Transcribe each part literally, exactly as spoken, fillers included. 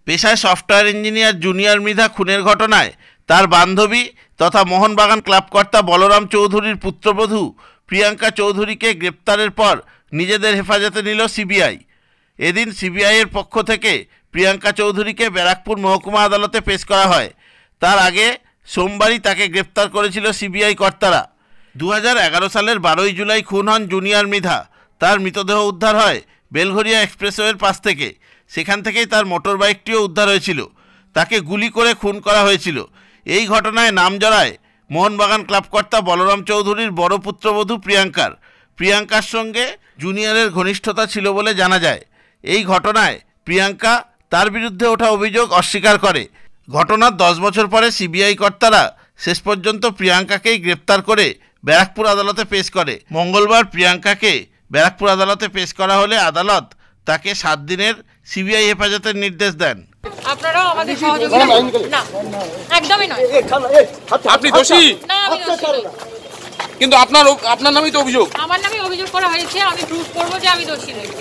পেশায় software engineer junior Mridha খুনের ঘটনায় তার বান্ধবী তথা মোহনবাগান ক্লাবকর্তা বলরাম চৌধুরীর পুত্রবধূ প্রিয়াঙ্কা চৌধুরীকে গ্রেপ্তারের পর নিজেদের হেফাজতে নিল সিবিআই। এদিন সিবিআইয়ের পক্ষ থেকে প্রিয়াঙ্কা চৌধুরীকে ব্যারাকপুর মহকুমা আদালতে পেশ করা হয়। তার আগে সোমবারই তাকে গ্রেপ্তার করেছিল সিবিআই কর্তারা। দু হাজার এগারো সালের বারোই জুলাই খুন হন জুনিয়র মৃধা। তার মৃতদেহ উদ্ধার হয় বেলঘরিয়া এক্সপ্রেসওয়ের পাশ থেকে। সেখান থেকেই তার মোটর বাইকটিও উদ্ধার হয়েছিল। তাকে গুলি করে খুন করা হয়েছিল। এই ঘটনায় নাম জড়ায় মোহনবাগান ক্লাবকর্তা বলরাম চৌধুরীর বড় পুত্রবধূ প্রিয়াঙ্কার। প্রিয়াঙ্কার সঙ্গে জুনিয়রের ঘনিষ্ঠতা ছিল বলে জানা যায়। এই ঘটনায় প্রিয়াঙ্কা তার বিরুদ্ধে ওঠা অভিযোগ অস্বীকার করে। ঘটনার দশ বছর পরে সিবিআই কর্তারা শেষ পর্যন্ত প্রিয়াঙ্কাকেই গ্রেপ্তার করে ব্যারাকপুর আদালতে পেশ করে। মঙ্গলবার প্রিয়াঙ্কাকে ব্যারাকপুর আদালতে পেশ করা হলে আদালত তাকে সাত দিনের সিবিআই হেফাজতের নির্দেশ দেন। আপনারাও আমাদের সহযোগিতা করুন। না, একদমই নয়। আপনি দোষী? না, আমি দোষী নই। কিন্তু আপনার আপনার নামই তো অভিযোগ। আমার নামে অভিযোগ করা হয়েছে, আমি প্রুফ করব যে আমি দোষী নই।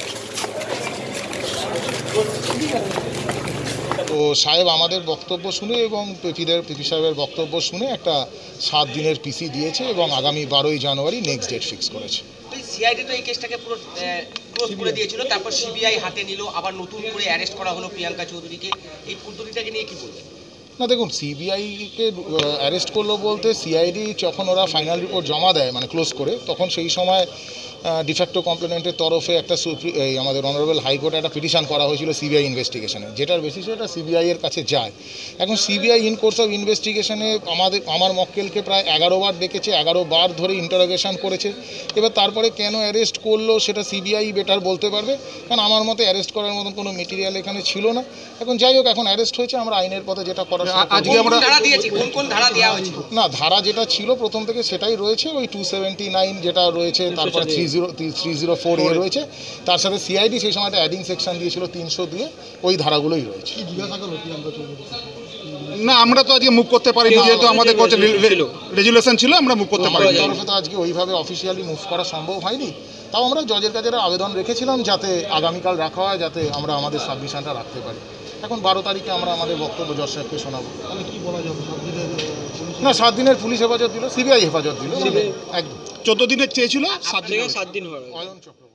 তো সাহেব আমাদের বক্তব্য শুনে এবং পিপিদের পিপি সাহেবের বক্তব্য শুনে একটা সাত দিনের পিসি দিয়েছে এবং আগামী বারোই জানুয়ারি নেক্সট ডেট ফিক্স করেছে। সিআইডি তো এই কেসটাকে পুরো ক্লোজ করে দিয়েছিল, তারপর সিবিআই হাতে নিল, আবার নতুন করে অ্যারেস্ট করা হলো প্রিয়াঙ্কা চৌধুরীকে। এই পদ্ধতিটাকে নিয়ে কি বলবেন? না দেখুন, সিবিআইকে অ্যারেস্ট করলো বলতে সিআইডি যখন ওরা ফাইনাল রিপোর্ট জমা দেয় মানে ক্লোজ করে, তখন সেই সময় ডিফ্যাক্টো কমপ্লেনেন্টের তরফে একটা সুপ্রি এই আমাদের অনারেবল হাইকোর্টে একটা পিটিশন করা হয়েছিল সিবিআই ইনভেস্টিগেশনে, যেটার বেসিসে এটা সিবিআইয়ের কাছে যায়। এখন সিবিআই ইন কোর্স অফ ইনভেস্টিগেশনে আমাদের আমার মক্কেলকে প্রায় এগারো বার ডেকেছে, এগারো বার ধরে ইন্টারোগেশন করেছে। এবার তারপরে কেন অ্যারেস্ট করলো সেটা সিবিআই বেটার বলতে পারবে, কারণ আমার মতে অ্যারেস্ট করার মতন কোনো মেটেরিয়াল এখানে ছিল না। এখন যাই হোক, এখন অ্যারেস্ট হয়েছে, আমরা আইনের পথে যেটা করার আজকে আমরা ধারা দিয়েছি। কোন কোন ধারা দেওয়া হয়েছে? না, ধারা যেটা ছিল প্রথম থেকে সেটাই রয়েছে, ওই টু সেভেন্টি নাইন যেটা রয়েছে, তারপর three zero three zero four A রয়েছে, তার সাথে সিআইডি সেই সময় একটা অ্যাডিং সেকশন দিয়েছিল তিনশো দিয়ে, ওই ধারাগুলোই রয়েছে। না, আমরা তো আজকে মুভ করতে পারি না, যেহেতু আমাদের কাছে রেজুলেশন ছিল, আমরা মুভ করতে পারি। তরফে তো আজকে ওইভাবে অফিসিয়ালি মুভ করা সম্ভব হয়নি, তাও আমরা জজের কাছে আবেদন রেখেছিলাম যাতে আগামীকাল রাখা হয়, যাতে আমরা আমাদের সাবমিশনটা রাখতে পারি। এখন বারো তারিখে আমরা আমাদের বক্তব্য জজ সাহেবকে শোনাবো। কি বলা যাবে? না, সাত দিনের পুলিশ হেফাজত দিল, সিবিআই হেফাজত দিল, একদম। চোদ্দ দিনের চেয়েছিল, সাত দিন সাত দিন হয়। অয়ন চক্রবর্তী।